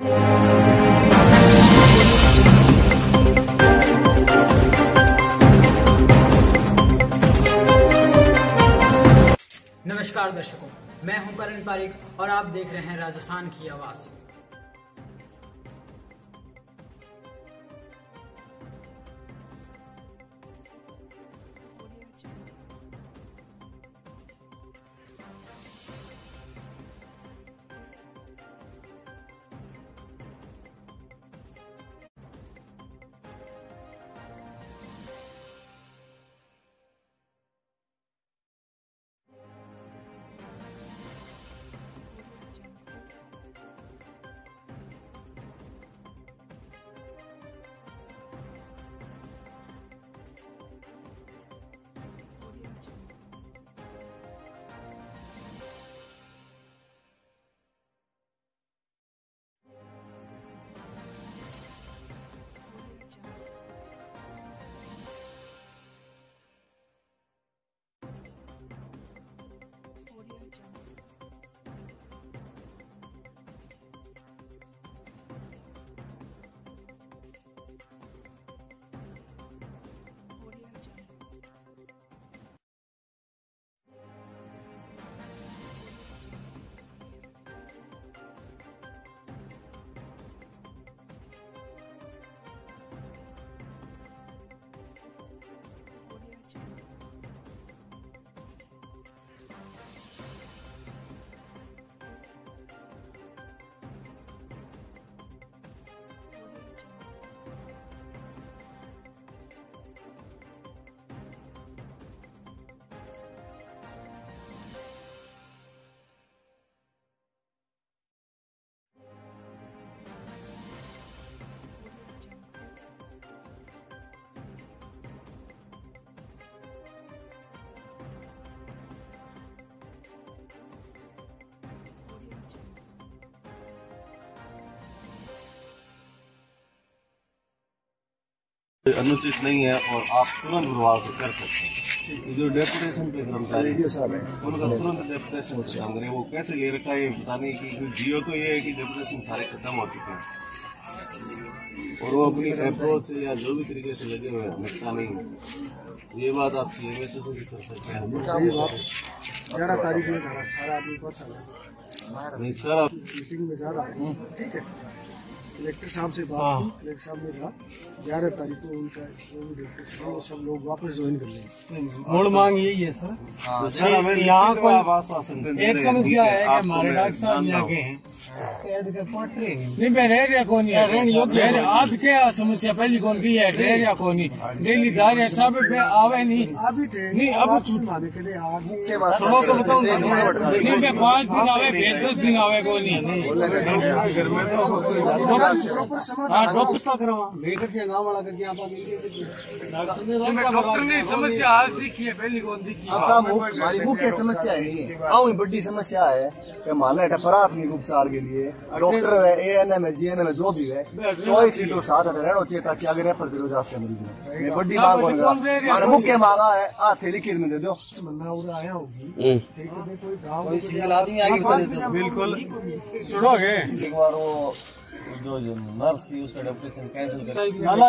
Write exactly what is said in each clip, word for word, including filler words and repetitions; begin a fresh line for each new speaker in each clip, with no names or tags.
नमस्कार दर्शकों, मैं हूं करण पारिक और आप देख रहे हैं राजस्थान की आवाज।
अनुचित नहीं है और आप तुरंत प्रभाव से कर सकते हैं। जो डेपुटेशन पे कर्मचारी उनका तुरंत डेपुटेशन काम करें। वो कैसे ले रखा है ये पता नहीं कि जियो तो ये है कि डेपुटेशन सारे खत्म हो चुके हैं और वो अपनी अप्रोच से या जो भी तरीके से लगे हुए हैं निकता नहीं है। ये बात आप सी एम एस से भी कर सकते हैं।
ग्यारह तारीख में सारा आदमी
नहीं सर, आप
मीटिंग में जा रहा है, ठीक है। कलेक्टर साहब से बात की, कलेक्टर साहब ने कहा ग्यारह तारीख को उनका वो सब लोग वापस ज्वाइन कर लेंगे।
मूल मांग यही है सर।
तो सर हमें
यहाँ को
एक
समस्या है कि हमारे डॉक्टर साहब यहाँ के हैं नहीं मैं रह रहा कौन है आज क्या समस्या पहली कौन की है रह रहा कौन डेली जा रहे सब आवे नहीं
अभी थे
नहीं अब
माने के लिए
सुनो तो बताऊँ नहीं मैं पाँच दिन आवे फिर दस दिन आवे कौन हाँ डॉक्टर करवा लेकर गाँव वाला करके डॉक्टर ने समस्या आज देखी है पहली कौन देखी
हमारी मुख्य समस्या है आऊ बड़ी समस्या है कि हमारे प्राथमिक उपचार के लिए डॉक्टर है, ए एन एम है, जी एन एम है, जो भी है चौबीस सीटों साथ रहना चाहिए ताकि आगे रेफर करो जा सके मरीज में। बड़ी मांग होगा मुख्य मांगा है हाथ लिखित में दे दो
आया होगी कोई गाँव
सिंगल आदमी आगे बता देते
बिल्कुल सुनोगे
एक बार वो जो जो नर्स थी उसका डेपुटेशन कैंसिल कर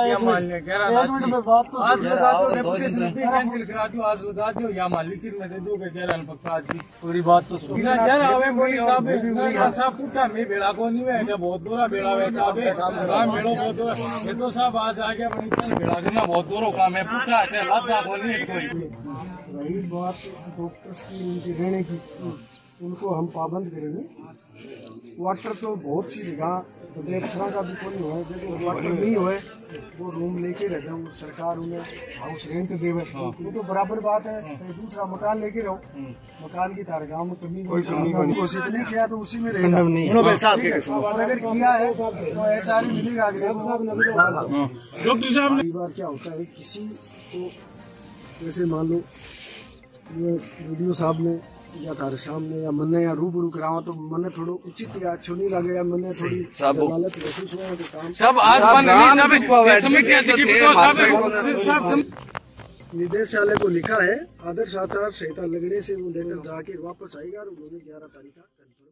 कैंसिल करा दो आज बता दो या मान लिखित में दे दो पक्का पूरी बात तो साहब पूछा मैं बेड़ा को नहीं है बहुत दूरा बेड़ा है साहब बेड़ो बहुत दूरा ये तो साहब आज आ गया बेड़ा करना बहुत दूरों काम है पूछा लाता को नहीं कोई।
रही बात डॉक्टर्स की उनकी रहने की, उनको हम पाबंद करेंगे। वाटर तो बहुत सी जगह अफसर का भी कोई हो जगह वाटर नहीं हो वो रूम लेके रहते हैं, सरकार उन्हें हाउस रेंट देवे वो तो बराबर बात है। दूसरा मकान लेके रहो, मकान की तार गाँव में कमी घोषित नहीं किया तो उसी में रहेगा। और अगर किया है तो एच आर मिलेगा।
डॉक्टर साहब
कई बार क्या होता है किसी को जैसे मान लो वीडियो साहब ने या तारे सामने या मने या रूबरू करावा तो मने थोड़ा उचित या अच्छो नहीं लगे या मने थोड़ी जलालत महसूस हुआ तो काम
सब आज सब
निदेशालय को लिखा है आदर्श आचार संहिता लगने से वो लेकर जाके वापस आएगा और उन्होंने ग्यारह तारीख का